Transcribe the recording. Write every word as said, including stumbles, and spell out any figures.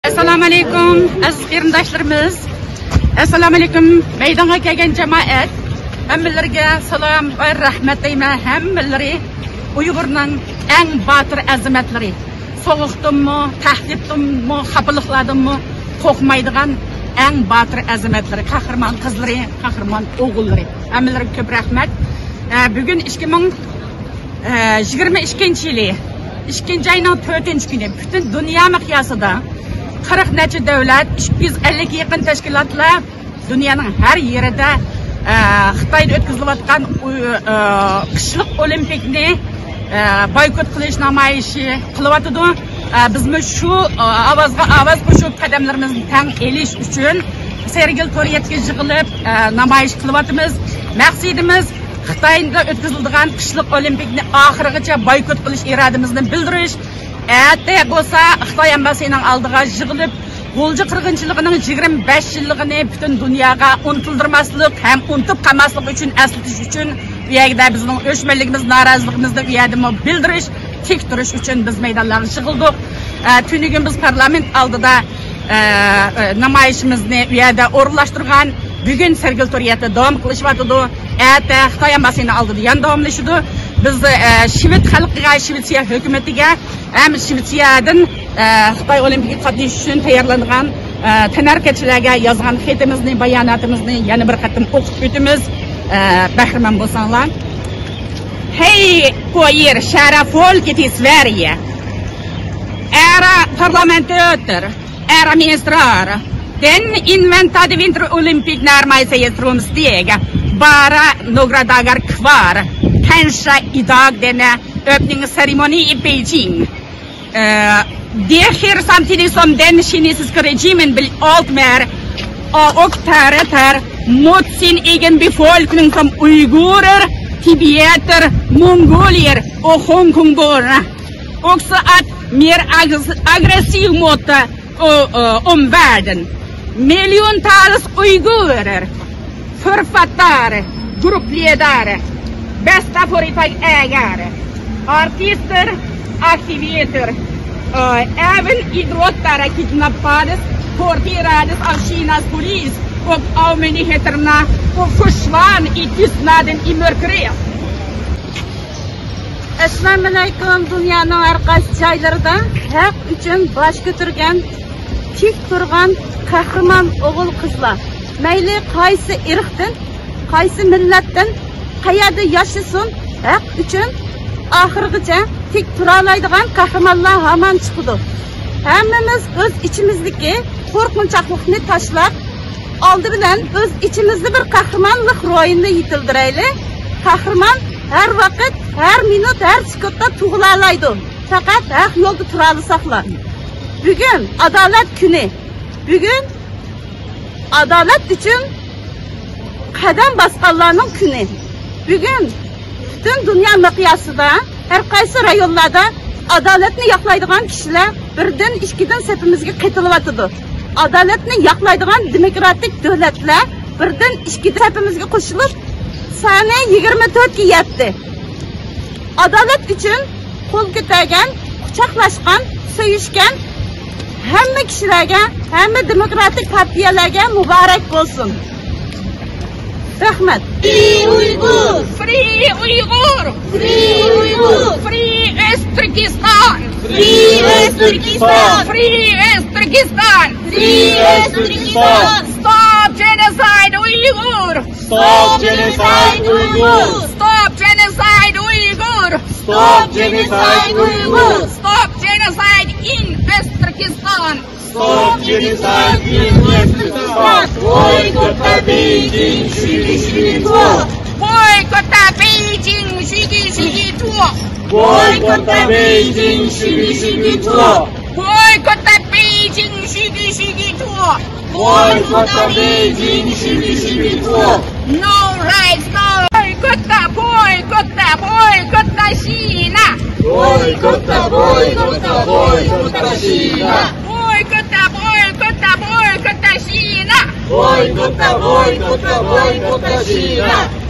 Assalomu alaykum aziz qarindoshlarimiz. Assalomu alaykum maydonga kelgan jamoat. Hammalarga salom va rahmat deyman. Hammalari Uyg'urning eng botir azimatlari. So'g'uqdimmi, tahdidimmi, xafalikladimmi qo'rqmaydigan eng botir azimatlari, qahramon qizlari, qahramon o'g'illari. Hammalarga ko'p rahmat. Bugun ikki ming yigirma ikkinchi yili ikkinchi oyning to'rtinchi kuni butun dunyo miqyosida qirq necha davlat, ikki yuz ellikga yaqin tashkilotlar dunyoning har yerida Xitoyda o'tkazilayotgan qishliq olimpikni boykot qilish namoyishi qilyotdi. Bizmi shu ovozga ovoz qo'shib qadamlarimizni tang elish uchun Sergel To'riyatga yig'ilib namoyish qilyapmiz. Maqsadimiz Xitoyda o'tkaziladigan qishliq olimpikni oxirigacha boykot qilish irodamizni bildirish. Erta bo'lsa Xitoy embasining oldiga yig'ilib, G'o'lji qirg'inchiligining yigirma besh yilligini butun dunyoga unutildirmaslik ham unutib qolmaslik uchun eslatish uchun bu yerda bizning o'chmanligimiz, noroziligimizni bu yerda bildirish, tik turish uchun biz maydonlarga yig'ildik. Tunugun biz parlament oldida namoyishimizni bu yerda o'rinlashtirgan. Bugun Sergel To'riyatda davom qilishyapti. Erta Xitoy embasining oldida yana davomlashadi. Biz Shved xalqiga, Shvetsiya hukumatiga ham Shvetsiyadan Xitoy olimpik qatnashish uchun tayyorlangan tanarkachilarga yozgan xatimizni, bayonotimizni yana bir qatim o'qib o'tamiz. Bahramand bo'lsanglar. Hej på er kära folket i Sverige. Ära parlamentörer, ära ministrar. Den inväntade vinterolympic närmar sig ett rumsteg. Bara några dagar kvar. Kanske idag denna öppningsceremoni i Beijing. Uh, det sker samtidigt som den kinesiska regimen blir allt mer auktoritär mot sin egen befolkning som uigurer, tibeter, mongolier och hongkongborna. Också att mer aggressiv mot uh, uh, omvärlden. Miljontals uigurer, författare, gruppledare, bästa företagsägare, artister, aktivister, uh, även idrottare kidnappades, torterades av Kinas polis och allmänheterna och försvann i tystnaden i mörkret. Assalomu alaykum dunyoning har qaysi joylarida haq uchun bosh ko'targan, tik turgan qahramon o'g'il qizlar. Mayli qaysi irqdan, qaysi millatdan, qayerda yashasin, haq uchun oxirigacha tik tura oladigan qahramonlar hamon chiqdi. Hammamiz o'z ichimizdagi qo'rqinchoqlikni tashlab, oldi bilan o'z ichimizda bir qahramonlik ro'yini yetildiraylik. Qahramon har vaqt, har minut, har sekundda tug'ila oladi. Faqat haq yo'lda tura olsaqlar. Bugun adolat kuni. Bugun adolat uchun qadam bosganlarning kuni. Bugun butun dunyo miqyosida har qaysi rayonlarda adolatni yoqlaydigan kishilar birdan ikkidan sepimizga qaytilyapti. Adolatni yoqlaydigan demokratik davlatlar birdan ikkidan sepimizga qo'shilib, soni yigirma to'rt ga yetdi. Adolat uchun qo'l ko'targan, quchoqlashgan, sevishgan hamma kishilarga, hamma demokratik partiyalarga muborak bo'lsin. Rahmat. Free Uyghur! Free Uyghur! Free Uyghur! Free Östturkestan! Free Östturkestan! Free Östturkestan! Free Östturkestan! Stop genocide Uyghur! Stop genocide Uyghur! Stop genocide Uyghur! Stop genocide Uyghur! Stop genocide in Östturkestan! Stop genocide in Östturkestan! Boykotta Beijing tjugo tjugotvå! Boykotta Beijing tjugo tjugotvå! Boykotta Beijing tjugo tjugotvå! Boykotta Beijing tjugo tjugotvå! Boykotta Beijing tjugo tjugotvå! No rights, no! Boykotta, boykotta, boykotta Kina! Boykotta, boykotta, boykotta Kina! Boykotta, boykotta, boykotta Kina! Boykotta, boykotta, boykotta Kina!